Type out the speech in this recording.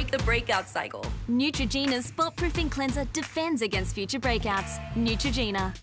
the breakout cycle. Neutrogena's spot-proofing cleanser defends against future breakouts. Neutrogena.